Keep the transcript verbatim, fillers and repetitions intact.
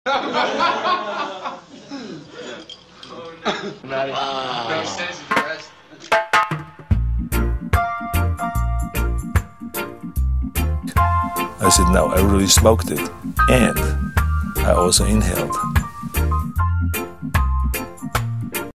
Oh, no. Wow. No sense of rest. I said, no, I really smoked it. And I also inhaled.